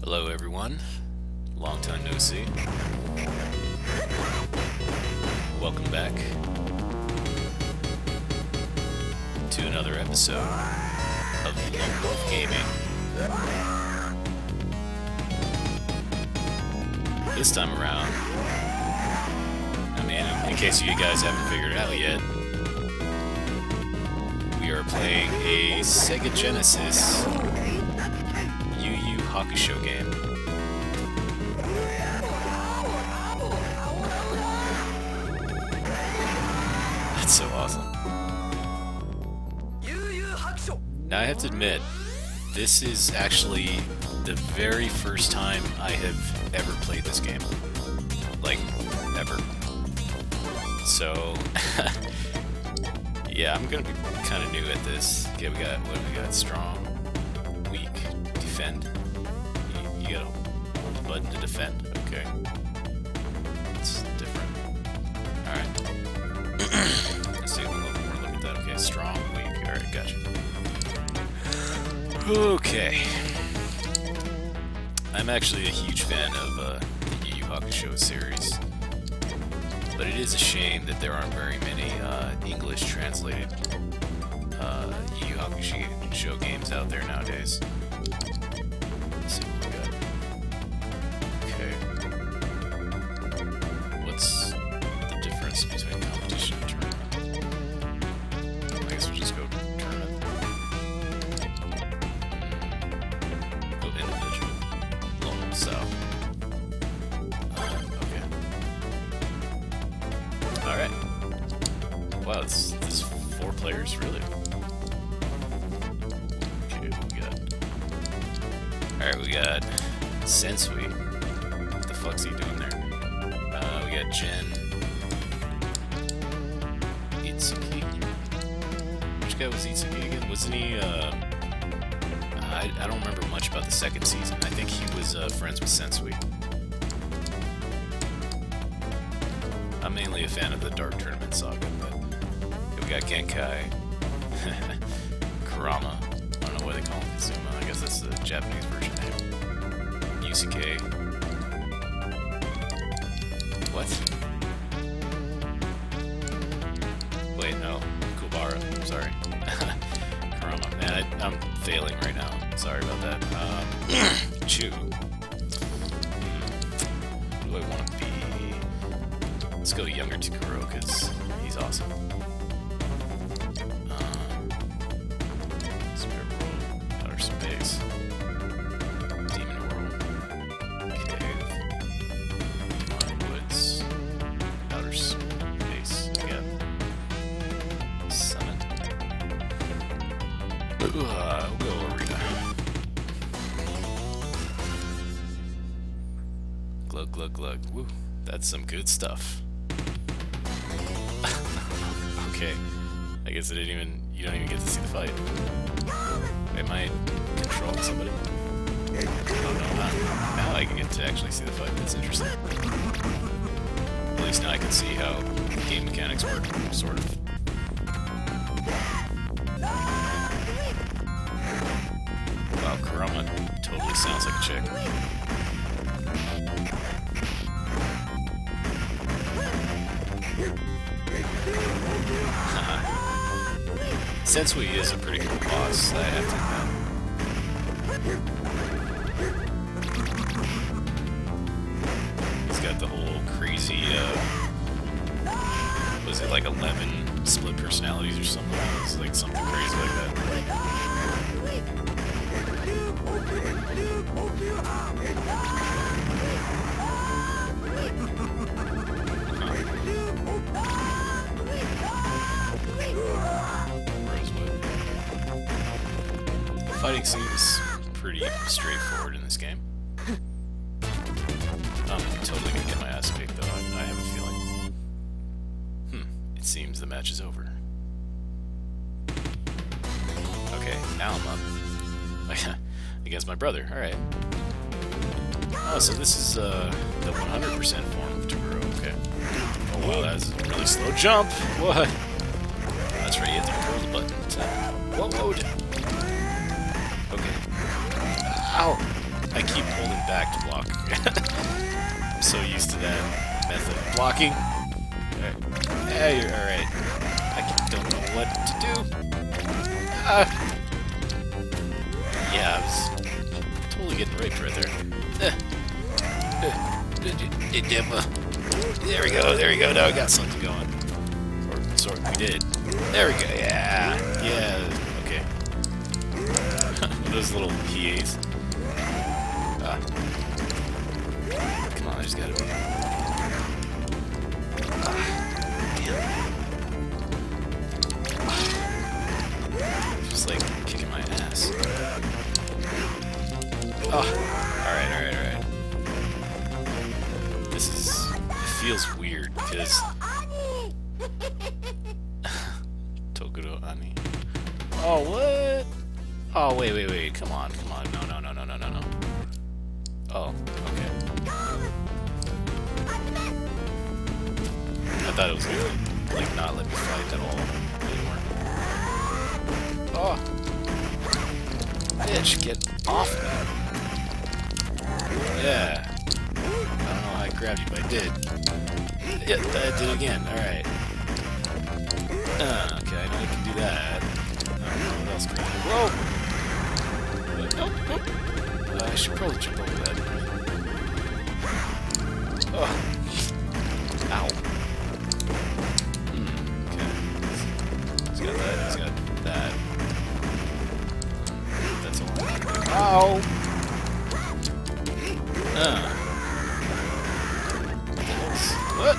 Hello everyone, long time no see. Welcome back to another episode of Lonewolf Gaming. This time around, I mean, in case you guys haven't figured it out yet, we are playing a Sega Genesis Yuu Yuu Hakusho game. That's so awesome. Now I have to admit, this is actually the very first time I have ever played this game. Like, ever. So, yeah, I'm gonna be kind of new at this. Okay, what do we got? Strong, weak, defend. You gotta hold the button to defend. Okay. It's different. Alright. Let's see, we'll look at that. Okay, strong, weak. Alright, gotcha. Okay. I'm actually a huge fan of the Yu Yu Hakusho series. But it is a shame that there aren't very many English translated Yu Yu Hakusho games out there nowadays. Let's see what we got. Okay. What's the difference between competition and tournament? I guess we'll just go tournament. Go individual. Lonewolf South. Okay. Alright. Wow, this is 4 players, really? Okay, what we got? Alright, we got Sensui. What the fuck's he doing there? We got Jin. Itsuki? Which guy was Itsuki again? Wasn't he, I don't remember much about the second season. I think he was friends with Sensui. I'm mainly a fan of the Dark Tournament saga, but we got Genkai, Kurama, I don't know why they call him Kazuma, I guess that's the Japanese version name, Yusuke, what? Wait, no, Kubara, sorry, Kurama, man, I'm failing right now, sorry about that, Chu, who do I want to be? Let's go younger Takuro, because he's awesome. Spirit World, Outer Space, Demon World, Cave, Demon Woods, Outer Space, again, Summon. We'll go Arena. Glug, glug, glug. Woo, that's some good stuff. Okay, I guess you don't even get to see the fight. Wait, am I controlling somebody? Oh no, not. Now I get to actually see the fight, that's interesting. At least now I can see how game mechanics work, sort of. Wow, Kurama totally sounds like a chick. Sensui is a pretty cool boss, I have to admit. He's got the whole crazy, was it like 11 split personalities or something? It's like something crazy like that. Fighting seems pretty straightforward in this game. I'm totally gonna get my ass kicked though, I have a feeling. It seems the match is over. Okay, now I'm up. Against my brother, alright. Oh, so this is the 100% form of Takuro, okay. Oh wow, that's a really slow jump! What? That's right, you have to control the button to... Whoa, whoa! Okay. Ow! I keep holding back to block. I'm so used to that method of blocking. Alright. Hey, you're alright. I don't know what to do. Yeah, I was totally getting raped right there. There we go, there we go. Now we got something going. Or sort of, we did. There we go, yeah. Yeah, okay. Those little PAs. Come on, I just gotta be. Damn. Just like kicking my ass. Oh, alright. This feels weird because Toguro Ani. Oh, what? Oh, wait. Come on. No. Oh, okay. I thought it was gonna, like, not let me fight at all anymore. Oh. Bitch, get off me. Yeah. I don't know how I grabbed you, but I did. Yeah, I did it again. Alright. Okay, I know you can do that. I don't know what else can I do. Whoa! Nope. I should probably jump over that. Oh. Ow. Okay. He's got that. That's all. Ow! What?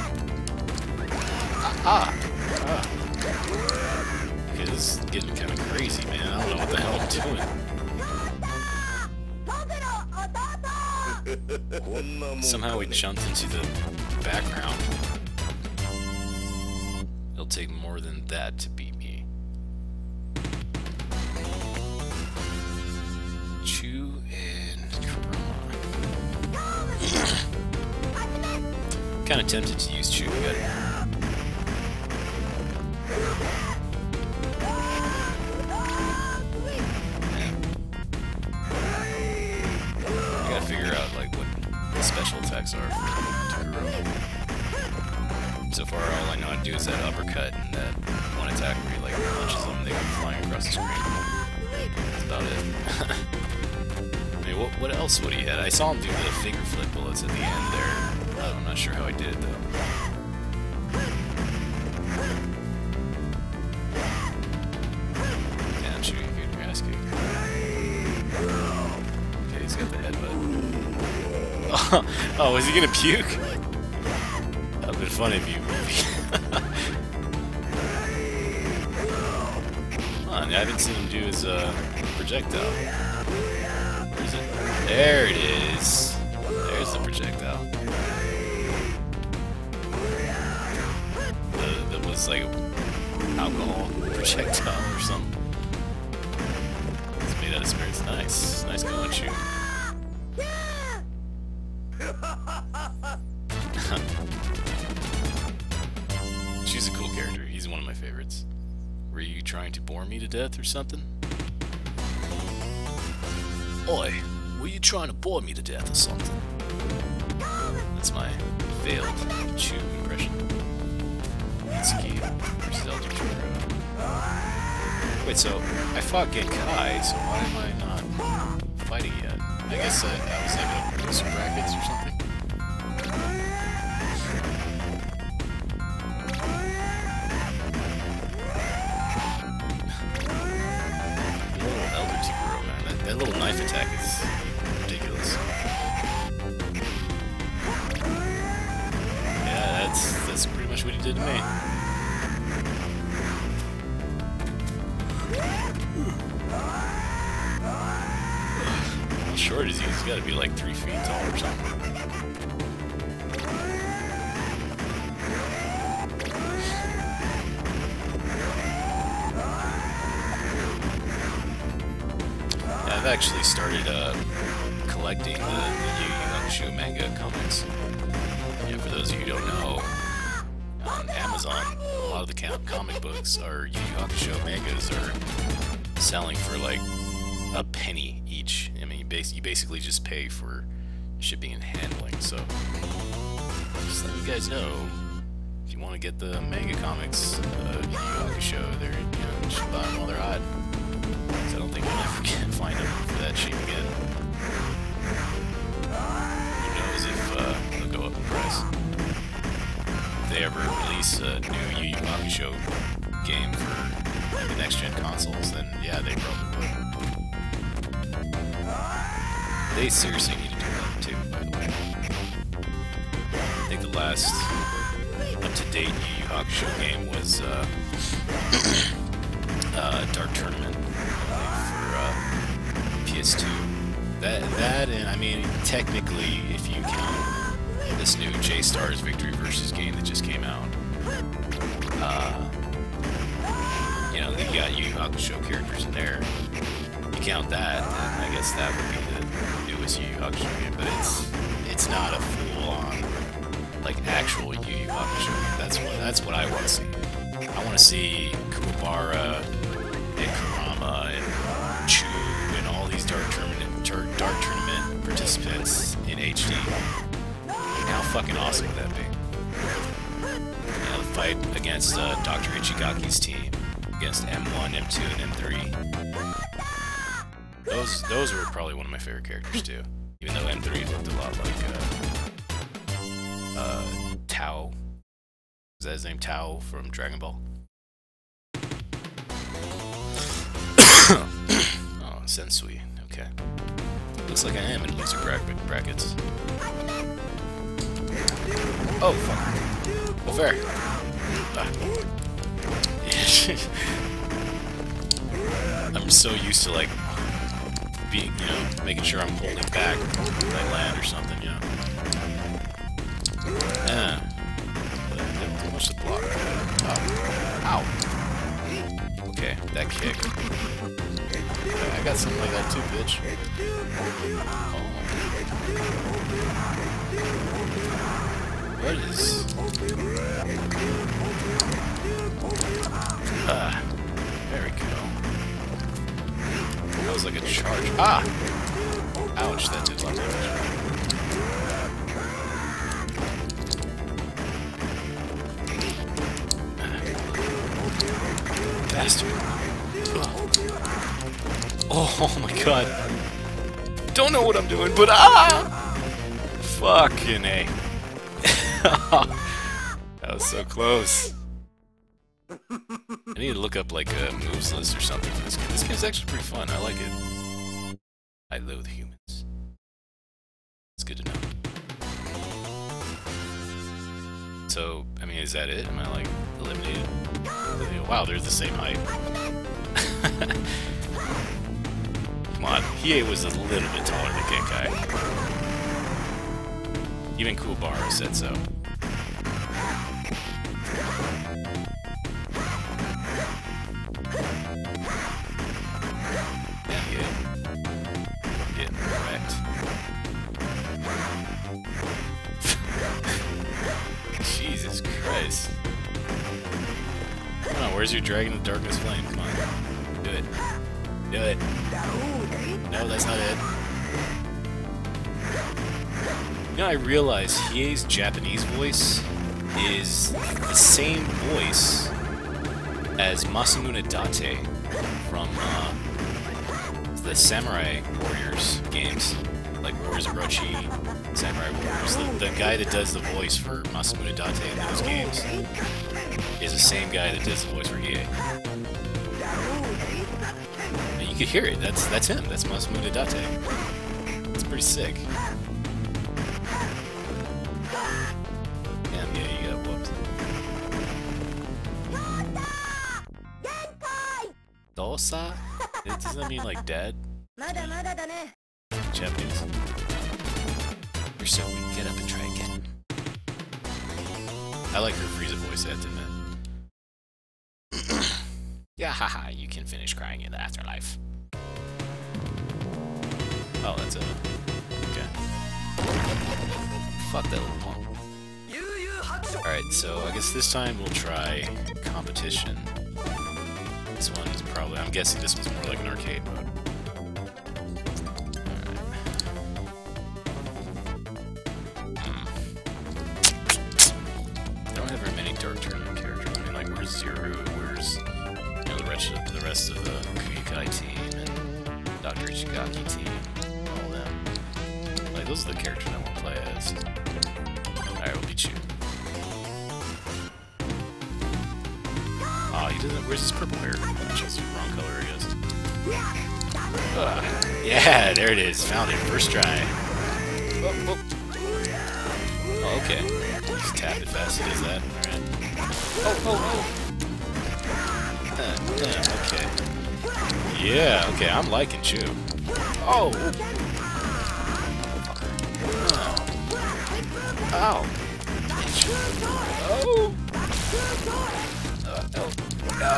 Okay, this is getting kind of crazy, man. I don't know what the hell I'm doing. Somehow we jumped into the background. It'll take more than that to beat me. Chu and Kurama. Kind of tempted to use Chu, but figure out like what the special attacks are for Toguro. So far, all I know how to do is that uppercut and that one attack where he like punches them and they go flying across the screen. That's about it. I mean, what else would he had? I saw him do the finger flip bullets at the end there. I'm not sure how I did it though. Damn, shoot, your ass kick. Okay, he's got the headbutt. Oh, is he gonna puke? That would've been funny if you Come on, I haven't seen him do his projectile. Where is it? There it is. There's the projectile. That was like alcohol projectile or something. It's made out of spirits. Nice. Nice going, shoot. She's a cool character. He's one of my favorites. Were you trying to bore me to death or something? Oi, were you trying to bore me to death or something? That's my failed Chu impression. Mitsuki versus Elder Toguro. Wait, so I fought Genkai, so why am I not fighting yet? I guess I was able to put some brackets or something. That little knife attack is ridiculous. Yeah, that's pretty much what he did to me. How short is he? He's got to be like 3 feet tall or something. I've actually started collecting the Yu Yu Hakusho manga comics. You know, for those of you who don't know, on Amazon, a lot of the comic books or Yu Yu Hakusho mangas are selling for like a penny each. I mean, you basically just pay for shipping and handling. So just let you guys know, if you want to get the manga comics, Yu Yu Hakusho, they're, you know, you should buy them while they're hot. Because I don't think you'll ever find them for that cheap again. Who knows if they'll go up in price. If they ever release a new Yu Yu Hakusho game for the next-gen consoles, then yeah, they probably will. They seriously need to do that too, by the way. I think the last up-to-date Yu Yu Hakusho game was Dark Tournament for PS2. That and I mean, technically, if you count this new J-Stars Victory Versus game that just came out, you know, you got Yu Yu Hakusho characters in there. You count that, then I guess that would be the newest Yu Yu Hakusho game, but it's not a full-on, like, actual Yu Yu Hakusho game. That's what I want to see. I want to see Kuwabara and Kurama and Chu and all these Dark Tournament participants in HD. How fucking awesome would that be? You know, the fight against Dr. Ichigaki's team, against M1, M2, and M3. Those were probably one of my favorite characters too. Even though M3 looked a lot like Tao. Is that his name? Tao from Dragon Ball? Oh, Sensui. Okay. Looks like I am in loser brackets. Oh, fuck. Well, fair. I'm so used to, like, being, you know, making sure I'm holding back when I land or something, you know. Yeah. Too much to block. Oh. Ow. Okay, that kick. I got something like that too, bitch. Oh. What is... there we go. That was like a charge. Ah! Ouch, that did a lot of damage. Bastard. Oh my god. Don't know what I'm doing, but ah! Fucking A. That was so close. I need to look up like a moves list or something for this game. This game's actually pretty fun. I like it. I loathe humans. It's good to know. So, I mean, is that it? Am I like eliminated? Wow, they're the same height. Come on, Hiei was a little bit taller than Genkai. Even Kuwabara said so. Yeah, Hiei. Getting wrecked. Jesus Christ. Come on, where's your Dragon of Darkness Flame? Come on. Do it. Do it. No, that's not it. You know, I realize Hiei's Japanese voice is the same voice as Masamune Date from the Samurai Warriors games, like Warriors of Orochi, Samurai Warriors. The guy that does the voice for Masamune Date in those games is the same guy that does the voice for Hiei. And you can hear it. That's him. That's Masamune Date. It's pretty sick. Damn, yeah, you got whooped. Dosa? Does that mean like dad? Japanese. You're so weak. Get up and try again. I like her Frieza voice, I have to admit. Yeah, haha, you can finish crying in the afterlife. Oh, that's it. Okay. Fuck that little punk. Alright, so I guess this time we'll try competition. This one's probably, I'm guessing this one's more like an arcade mode. rest of the Kuikai team and Dr. Ichigaki team, all them. Like, those are the characters I want to play as. Alright, we'll beat you. Aw, he doesn't. Where's his purple hair? That's the wrong color, I guess. Yeah, there it is. Found it. First try. Oh, okay. Just tap it fast. He does that. Alright. Okay. Yeah, okay. I'm liking Chew. Oh! Ow! Oh! No!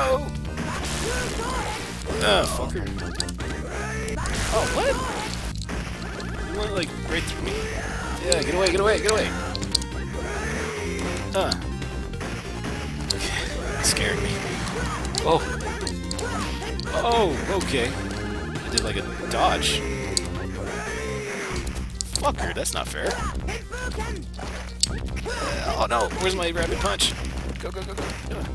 Fucker. Oh, what? You went, like, right through me. Yeah, get away, get away, get away! Okay, that scared me. Oh! Oh, okay. I did, like, a dodge. Fucker, that's not fair. Oh, no! Where's my rapid punch? Go, go, go, go.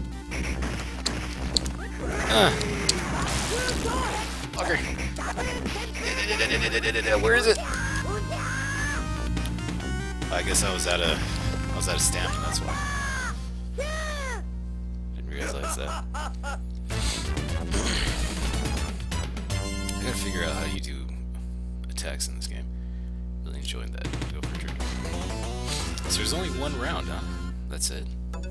Fucker. Where is it? I guess I was out of stamina, that's why. Didn't realize that. I gotta figure out how you do attacks in this game. Really enjoying that. Go for a drink. So there's only one round, huh? That's it.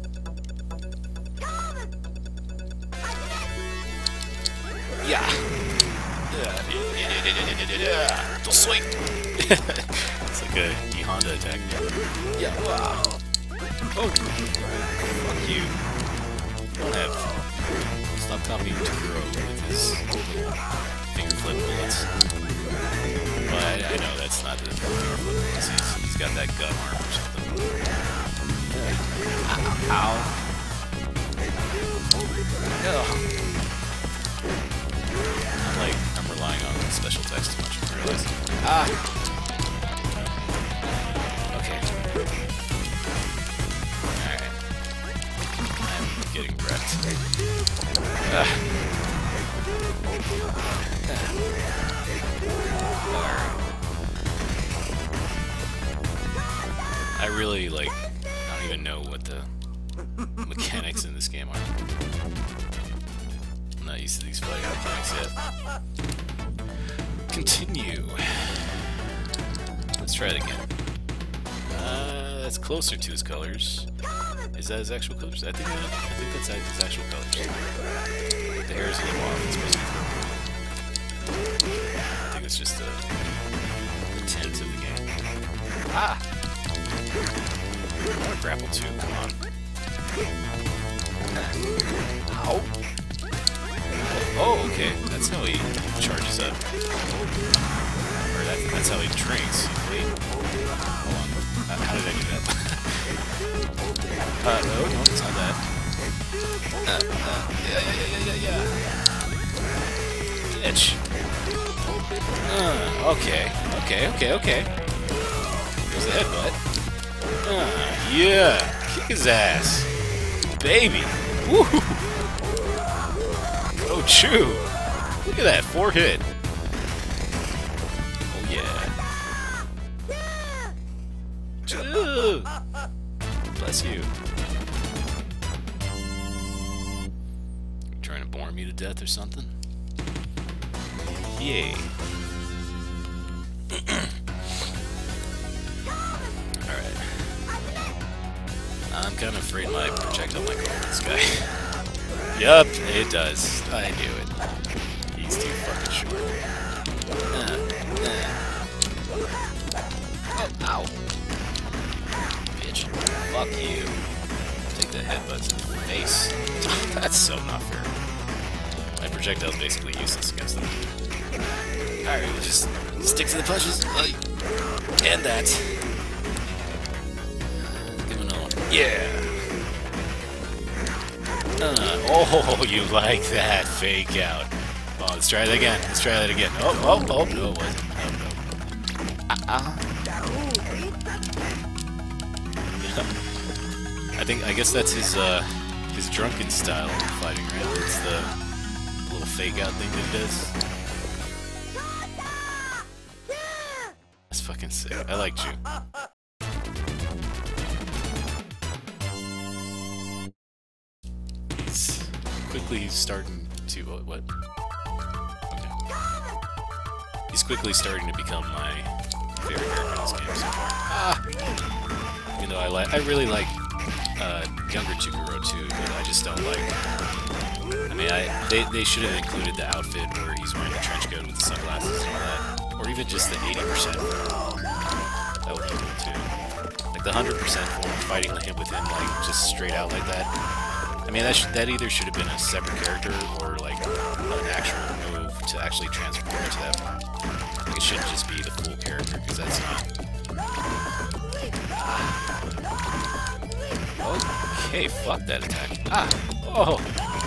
Yeah. Don't swing. It's like a E-Honda attack. Yeah. Wow. Oh. Fuck you. Don't have. Stop copying Tokuro with his finger flip bullets. Well, I know that's not the finger flip bullets. He's got that gun arm or something. Ow. Oh. I'm relying on special text too much, I realize. Ah! Okay. Alright. I'm getting wrecked. Alright. I really, like, I don't even know what the mechanics in this game are. I'm not used to these fighting mechanics yet. Continue. Let's try it again. That's closer to his colors. Is that his actual colors? I think that's his actual colors. The hair is a little off. It's supposed to be purple. I think it's just a tint of the game. Ah! I want to grapple too. Come on. Ow! Oh, okay. That's how he charges up. Or that's how he drinks. Wait. Hold on. How did I do that? No, it's not that. Yeah. Bitch. Okay. Here's the headbutt. Yeah. Kick his ass. Baby. Woo! Oh, Chew! Look at that, 4 hit. Oh yeah. Chew! Bless you. You trying to bore me to death or something? Yay. Alright. I'm kind of afraid my projectile might go over this guy. Yup, it does. I knew it. He's too fucking short. Oh, ow. Bitch. Fuck you. Take the headbutts in the face. That's so not fair. My projectile's basically useless against them. Alright, we'll just stick to the punches. And that. Give him another one. Yeah! Oh, you like that fake out. Oh, let's try that again. Oh, no, it wasn't. I guess that's his drunken style of fighting, right? It's the little fake out thing that he does. That's fucking sick. I like Ju. He's quickly starting to... what? Okay. He's quickly starting to become my favorite character in this game so far. Ah! Even though I really like younger Chikuro too, but I just don't like... I mean, they should have included the outfit where he's wearing the trench coat with the sunglasses and all that. Or even just the 80%. That would be cool too. Like the 100% form, fighting him with him like just straight out like that. I mean, that either should have been a separate character or like an actual move to actually transform into that form. Like, it shouldn't just be the full character, because that's not... Okay, fuck that attack. Ah! Oh!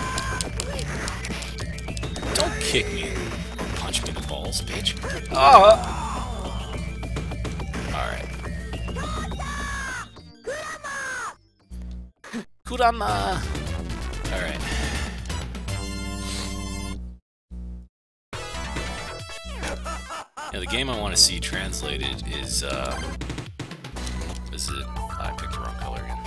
Don't kick me or punch me in the balls, bitch. Ah! Alright. Kurama! Alright. Now, the game I want to see translated is, is it? I picked the wrong color again.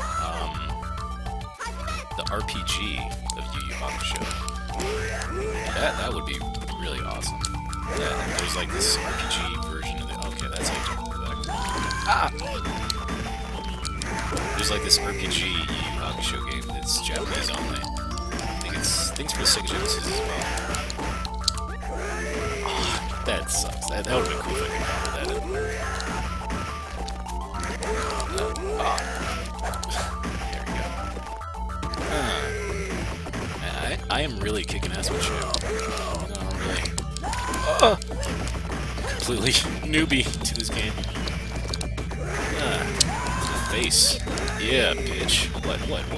The RPG of Yu Yu Hakusho. That would be really awesome. Yeah, there's like this RPG version of the... Okay, that's how you talk about that. Ah! There's like this RPG Yu Yu Hakusho game that's Japanese only. I think it's for the Sega Genesis as well. Oh, that sucks. That would have been cool if I could remember that. There we go. I am really kicking ass with you. I'm really completely newbie to this game. To the face. Yeah, bitch. What?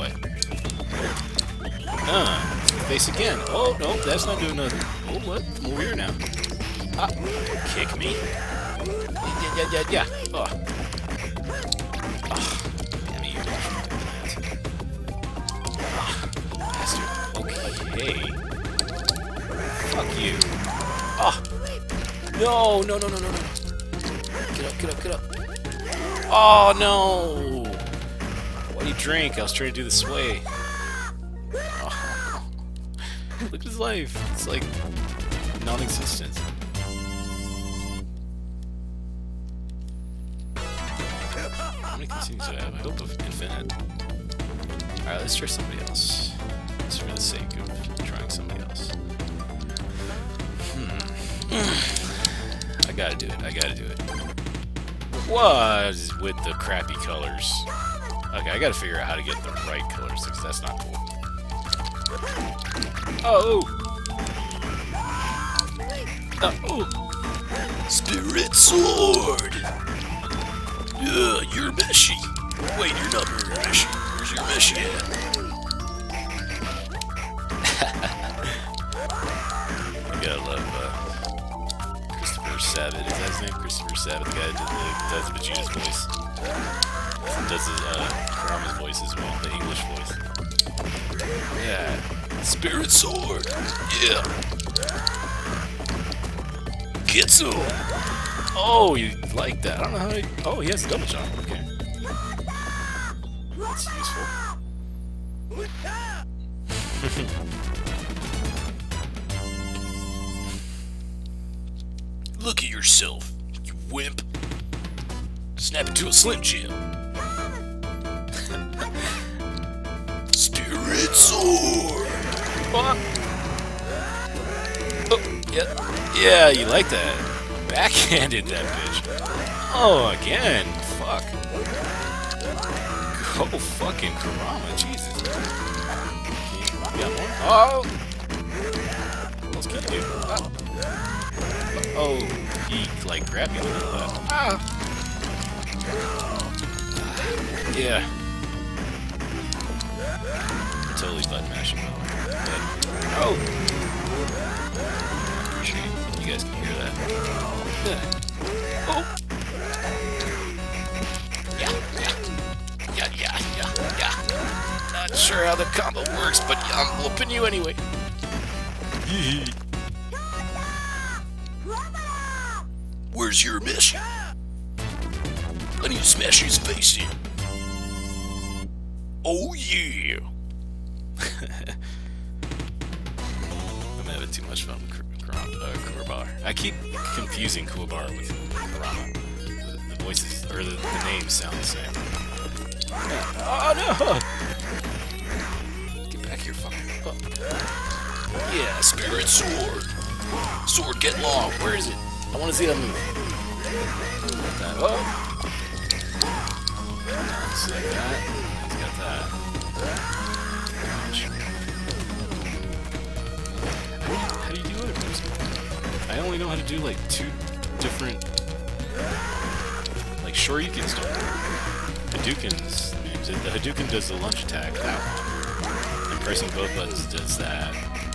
To the face again. Oh, no, that's not doing nothing. Oh, what? I'm over here now. Ah, kick me. Yeah. Oh. Damn you. Bastard. Okay. Fuck you. Oh. No. Get up. Oh, no. Why do you drink? I was trying to do the sway. Oh. Look at his life. It's like non-existent. How many continues do I have? I hope of infinite. Alright, let's try somebody else. Just for the sake of trying somebody else. I gotta do it. What is with the crappy colors? Okay, I gotta figure out how to get the right colors, because that's not cool. Oh! Spirit Sword! You're meshy. Wait, you're not very meshy. Where's your meshy at? I gotta love Christopher Sabat. Is that his name? Christopher Sabat, the guy that does Vegeta's voice. Does his Kurama's voice as well, the English voice. Yeah. Spirit Sword! Yeah! Kitsu! Oh, you like that. I don't know how to... Oh, he has a double jump. Okay. That's useful. Look at yourself, you wimp. Snap into a Slim Jim. Spirit Sword! Oh, yeah, you like that. Backhanded that bitch. Oh, again. Fuck. Go fucking Kurama. Jesus. Yeah, oh! What else can you do? Oh, he, like, grabbed me with that. Ah! Yeah. Totally button mashing. Oh! I appreciate you guys can hear that. Oh! Yeah. Not sure how the combo works, but I'm whooping you anyway. Where's your mission? I need to smash his face in. Oh yeah! I'm having too much fun with Kuraba. I keep confusing Kuraba with Kurama. The voices, or the names sound the same. Oh no! Get back here, fucker. Oh. Yeah, spirit sword! Sword, get long! Where is it? I want to see that move. Oh! Just like that. He's got that. How do you do other moves? I only know how to do like 2 different... Like Shoryukens don't. Hadouken's names. The Hadouken does the lunge attack, that one. And pressing both buttons does that.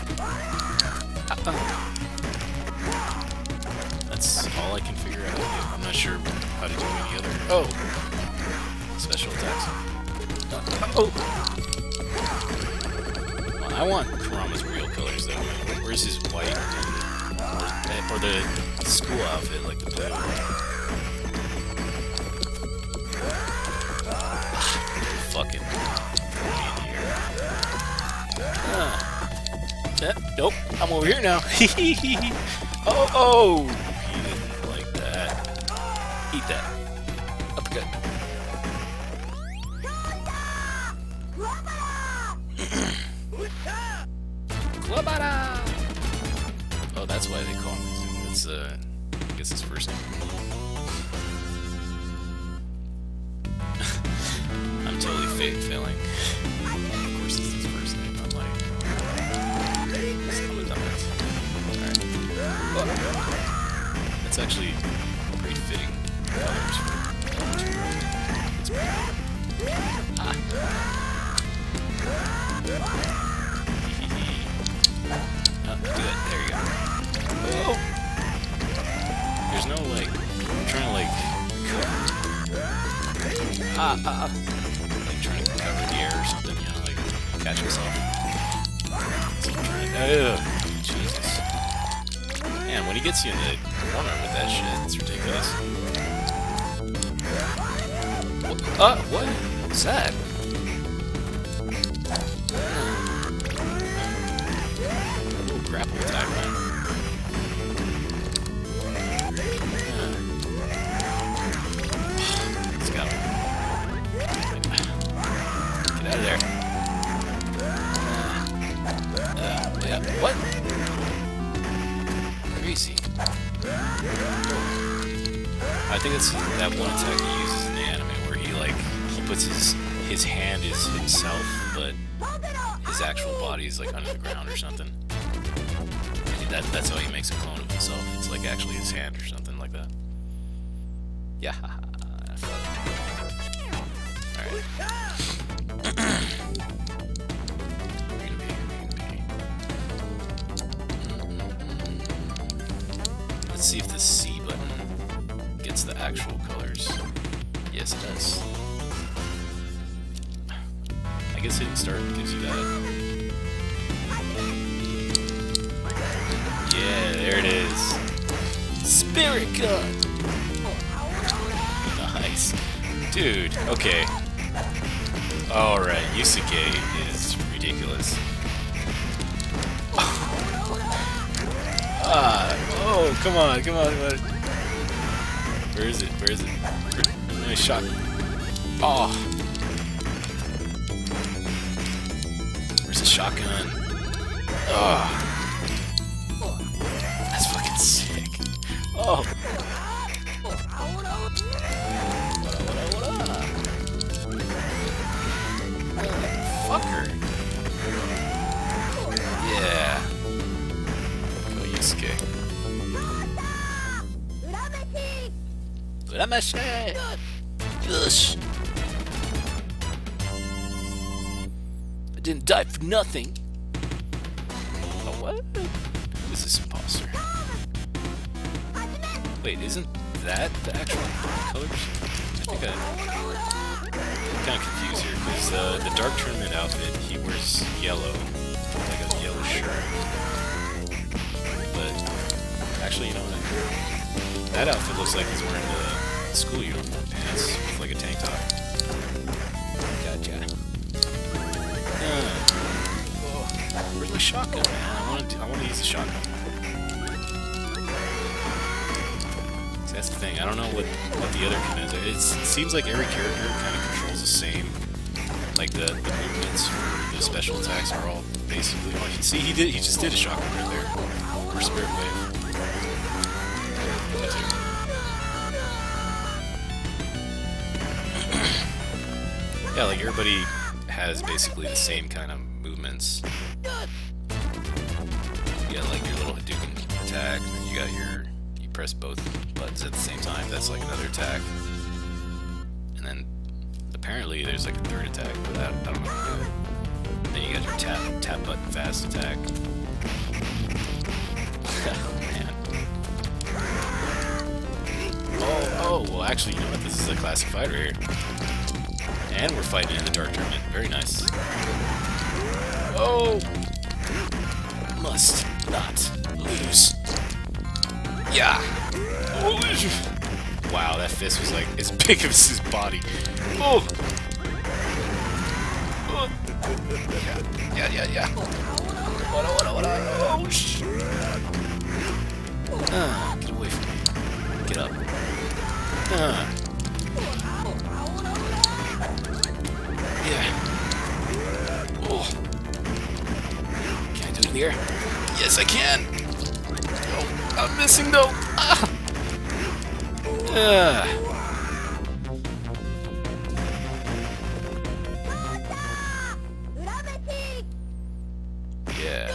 That's all I can figure out. I'm not sure how to do any other... Oh! Special attacks. Oh! Well, I want Kurama's real colors, though. Where's his white or the school outfit, like the blue? Fucking in here. Nope, I'm over here now. Oh! He didn't like that. Eat that. Uppercut. Oh, that's why they call him. It's I guess his first name. I'm totally failing. Of course, it's his first name. I'm like, alright. Oh. That's actually pretty fitting colors for it's pretty. Ah. Oh, do it. There you go. Oh! There's no, like, I'm trying to, like, like, trying to cover the air or something, you know, like, catch myself. So I'm trying to, Jesus. Man, when he gets you in the corner with that shit, it's ridiculous. What? What's that? Grapple attack, man. Let's go. Get out of there. Yeah. What? Crazy. I think it's that one attack he uses in the anime where he puts his hand is himself, but his actual body is like under the ground or something. That's how he makes a clone of himself. It's like actually his hand or something like that. Yeah. Alright. Let's see if the C button gets the actual colors. Yes, it does. I guess hitting start gives you that. Yeah, there it is. Spirit gun! Nice. Dude, okay. Alright, Yusuke is ridiculous. Oh, come on. Where is it? Nice shot. Oh. Where's the shotgun? Oh. That's fucking sick. Oh. Fucker. Yeah. Go Yusuke. Uramashi! Yush! I didn't die for nothing. Oh, what? Who is this imposter? Wait, isn't that the actual colors? I think I'm kind of confused here, because the Dark Tournament outfit, he wears yellow, like a yellow shirt. Actually, you know what? That outfit looks like he's wearing the school uniform pants with like a tank top. Gotcha. Oh, where's my shotgun, man? I want to use the shotgun. So that's the thing. I don't know what the other commands are. It seems like every character kind of controls the same. Like the movements for the special attacks are all basically. Oh, see, he just did a shotgun right there. Or spirit wave. Yeah, like everybody has basically the same kind of movements. You got like your little Hadouken attack, and then you got you press both buttons at the same time. That's like another attack. And then apparently there's like a third attack, but I don't know how to do it. Then you got your tap button fast attack. Man. Oh, well actually, you know what? This is a classic fight right here. And we're fighting in the Dark Tournament. Very nice. Oh! Must not lose. Yeah! Wow, that fist was like as big as his body. Oh! Oh. Yeah. What? Oh, shit! Get away from me. Get up. Yeah. Oh. Can I do it in the air? Yes, I can. Oh, I'm missing though. Yeah.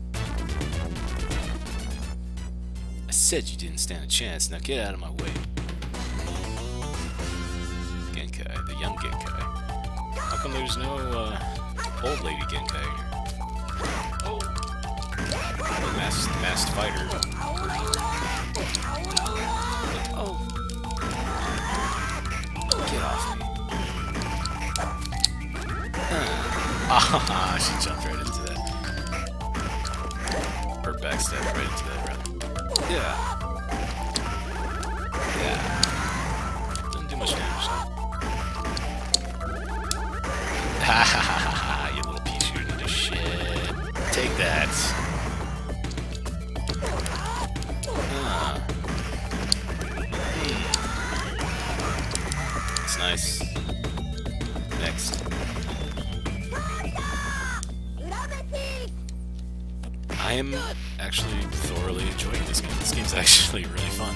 I said you didn't stand a chance. Now get out of my way. Genkai, the young Genkai. How come there's no old lady Genkai here? Oh, the masked fighter version. Oh, get off me! Ah, she jumped right into that. Or backstep right into that, rather. Yeah. Didn't do much damage though. Ha, you little pea shooter to shit. Take that. It's nice. Next. I am actually thoroughly enjoying this game. This game's actually really fun.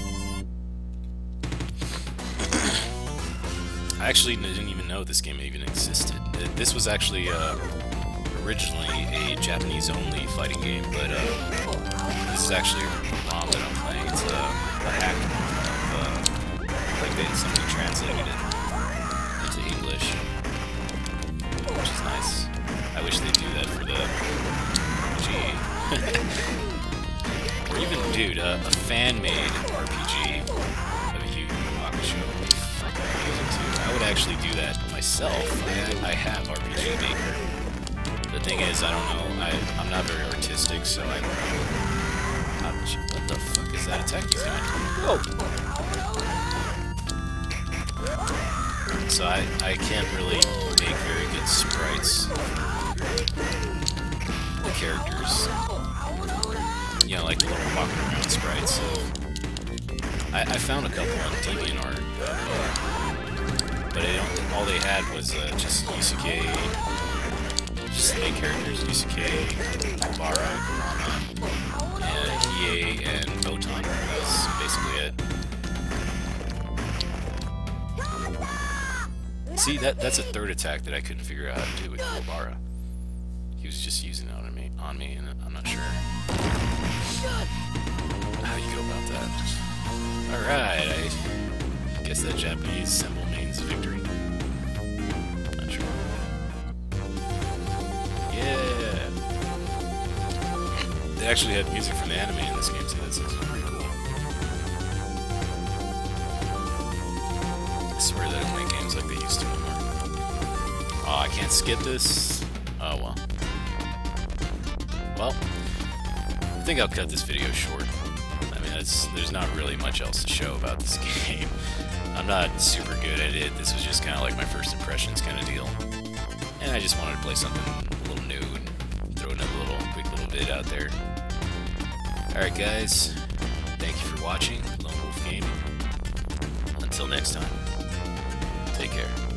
I actually didn't even know this game even existed. This was actually originally a Japanese-only fighting game, but this is actually a ROM that I'm playing. It's a hack of, like somebody translated it into English, which is nice. I wish they'd do that for the RPG. Or even, dude, a fan-made RPG of Yu Yu Hakusho. I would actually do that myself. I have RPG Maker. The thing is, I don't know. I'm not very artistic, so I don't know. What the fuck is that attack he's doing? Whoa! So I can't really make very good sprites. The characters. You know, like the little walking around sprites. So I found a couple on DeviantArt. But all they had was just Yusuke, just the main characters, Yusuke, Bara, Kurama, and Hiei, and Botan. That was basically it. See, that's a third attack that I couldn't figure out how to do with Bara. He was just using it on me, and I'm not sure how you go about that. Alright, I guess that Japanese symbol means victory. Not sure. Yeah! They actually had music from the anime in this game too, that's pretty cool. I swear they don't make games like they used to anymore. Oh, I can't skip this? Oh well. Well, I think I'll cut this video short. I mean, there's not really much else to show about this game. I'm not super good at it. This was just kind of like my first impressions kind of deal. And I just wanted to play something a little new and throw another quick little vid out there. Alright guys, thank you for watching Lonewolf Gaming. Until next time, take care.